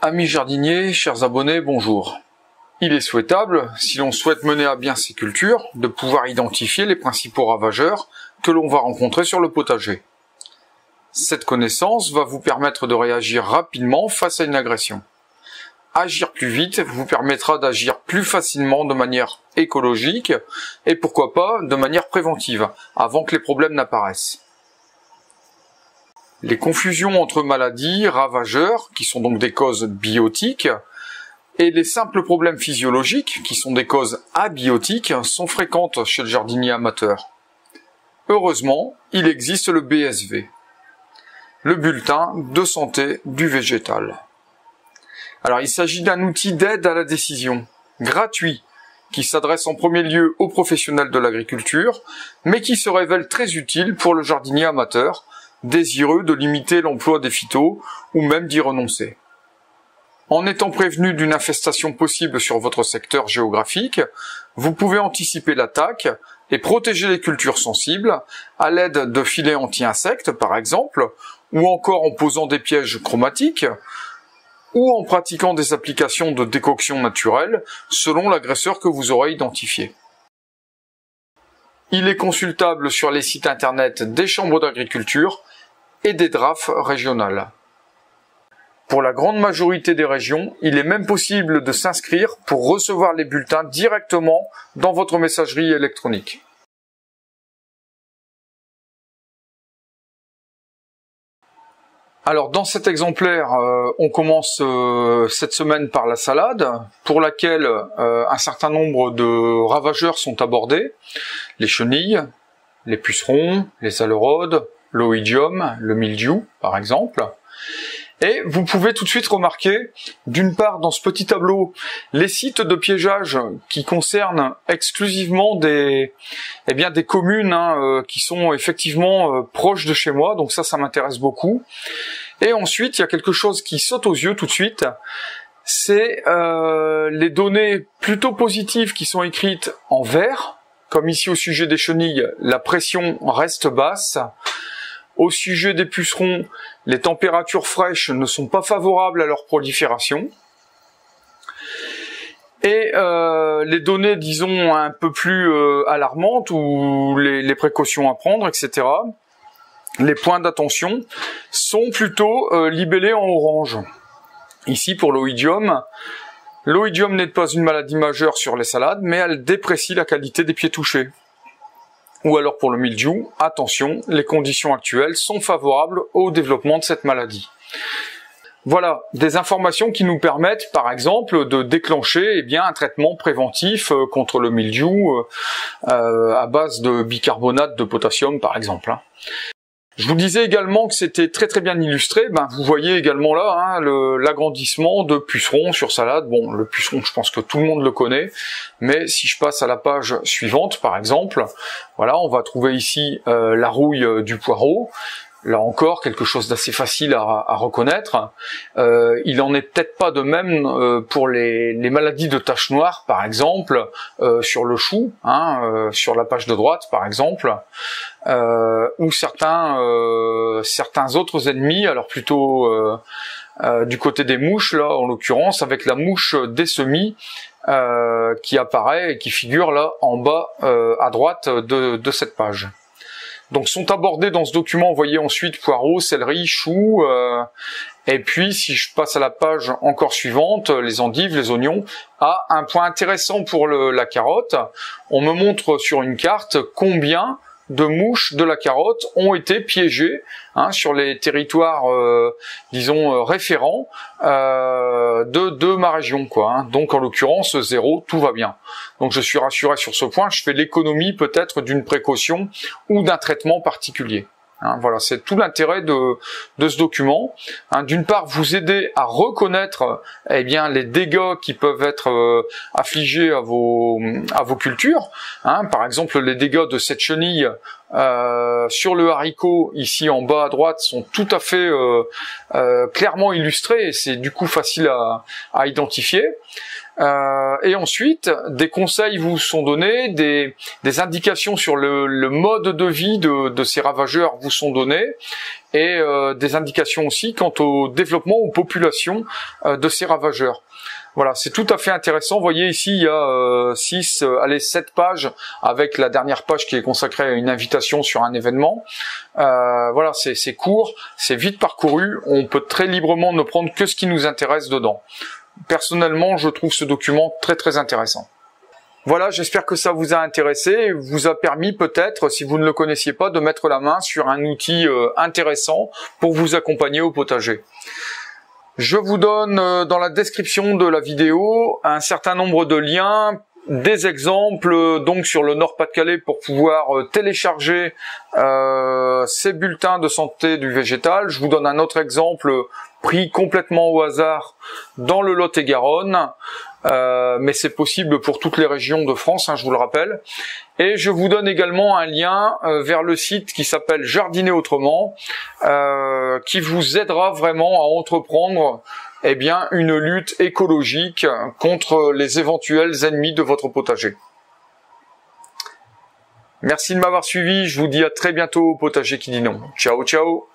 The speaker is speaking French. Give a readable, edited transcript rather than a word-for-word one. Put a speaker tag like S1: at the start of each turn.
S1: Amis jardiniers, chers abonnés, bonjour. Il est souhaitable, si l'on souhaite mener à bien ces cultures, de pouvoir identifier les principaux ravageurs que l'on va rencontrer sur le potager. Cette connaissance va vous permettre de réagir rapidement face à une agression. Agir plus vite vous permettra d'agir plus facilement de manière écologique et pourquoi pas de manière préventive, avant que les problèmes n'apparaissent. Les confusions entre maladies, ravageurs, qui sont donc des causes biotiques, et les simples problèmes physiologiques, qui sont des causes abiotiques, sont fréquentes chez le jardinier amateur. Heureusement, il existe le BSV, le bulletin de santé du végétal. Alors, il s'agit d'un outil d'aide à la décision, gratuit, qui s'adresse en premier lieu aux professionnels de l'agriculture, mais qui se révèle très utile pour le jardinier amateur, désireux de limiter l'emploi des phytos ou même d'y renoncer. En étant prévenu d'une infestation possible sur votre secteur géographique, vous pouvez anticiper l'attaque et protéger les cultures sensibles à l'aide de filets anti-insectes par exemple, ou encore en posant des pièges chromatiques, ou en pratiquant des applications de décoction naturelle selon l'agresseur que vous aurez identifié. Il est consultable sur les sites internet des chambres d'agriculture et des DRAF régionales. Pour la grande majorité des régions, il est même possible de s'inscrire pour recevoir les bulletins directement dans votre messagerie électronique. Alors dans cet exemplaire, on commence cette semaine par la salade, pour laquelle un certain nombre de ravageurs sont abordés. Les chenilles, les pucerons, les alerodes, l'oïdium, le mildiou par exemple. Et vous pouvez tout de suite remarquer, d'une part dans ce petit tableau, les sites de piégeage qui concernent exclusivement des communes qui sont effectivement proches de chez moi, donc ça m'intéresse beaucoup. Et ensuite, il y a quelque chose qui saute aux yeux tout de suite, c'est les données plutôt positives qui sont écrites en vert, comme ici au sujet des chenilles, la pression reste basse. Au sujet des pucerons, les températures fraîches ne sont pas favorables à leur prolifération. Et les données, disons, un peu plus alarmantes, ou les précautions à prendre, etc., les points d'attention, sont plutôt libellés en orange. Ici, pour l'oïdium, l'oïdium n'est pas une maladie majeure sur les salades, mais elle déprécie la qualité des pieds touchés. Ou alors pour le mildiou, attention, les conditions actuelles sont favorables au développement de cette maladie. Voilà, des informations qui nous permettent, par exemple, de déclencher un traitement préventif contre le mildiou à base de bicarbonate de potassium, par exemple. Je vous disais également que c'était très très bien illustré. Vous voyez également là l'agrandissement de pucerons sur salade. Bon, le puceron, je pense que tout le monde le connaît, mais si je passe à la page suivante, par exemple, voilà, on va trouver ici la rouille du poireau. Là encore, quelque chose d'assez facile à reconnaître. Il en est peut-être pas de même pour les maladies de taches noires, par exemple, sur le chou, sur la page de droite, par exemple, ou certains autres ennemis, alors plutôt du côté des mouches, là, en l'occurrence, avec la mouche des semis, qui apparaît et qui figure là en bas à droite de cette page. Donc sont abordés dans ce document, vous voyez ensuite poireaux, céleri, choux, et puis si je passe à la page encore suivante, les endives, les oignons. Un point intéressant pour la carotte, on me montre sur une carte combien de mouches de la carotte ont été piégées sur les territoires, disons, référents de ma région, quoi. Donc en l'occurrence 0, tout va bien. Donc je suis rassuré sur ce point, je fais l'économie peut-être d'une précaution ou d'un traitement particulier. Voilà, c'est tout l'intérêt de ce document. D'une part, vous aider à reconnaître les dégâts qui peuvent être affligés à vos cultures. Par exemple, les dégâts de cette chenille sur le haricot, ici en bas à droite, sont tout à fait clairement illustrés, et c'est du coup facile à identifier. Et ensuite, des conseils vous sont donnés, des indications sur le mode de vie de ces ravageurs vous sont données, et des indications aussi quant au développement, aux populations de ces ravageurs. Voilà, c'est tout à fait intéressant. Vous voyez ici, il y a 7 pages, avec la dernière page qui est consacrée à une invitation sur un événement. Voilà, c'est court, c'est vite parcouru, on peut très librement ne prendre que ce qui nous intéresse dedans. Personnellement, je trouve ce document très très intéressant. Voilà, j'espère que ça vous a intéressé, vous a permis peut-être, si vous ne le connaissiez pas, de mettre la main sur un outil intéressant pour vous accompagner au potager. Je vous donne dans la description de la vidéo un certain nombre de liens, des exemples donc sur le Nord-Pas-de-Calais pour pouvoir télécharger ces bulletins de santé du végétal. Je vous donne un autre exemple pris complètement au hasard dans le Lot-et-Garonne, mais c'est possible pour toutes les régions de France, je vous le rappelle. Et je vous donne également un lien vers le site qui s'appelle Jardiner Autrement, qui vous aidera vraiment à entreprendre une lutte écologique contre les éventuels ennemis de votre potager. Merci de m'avoir suivi, je vous dis à très bientôt au Potager qui dit non. Ciao, ciao!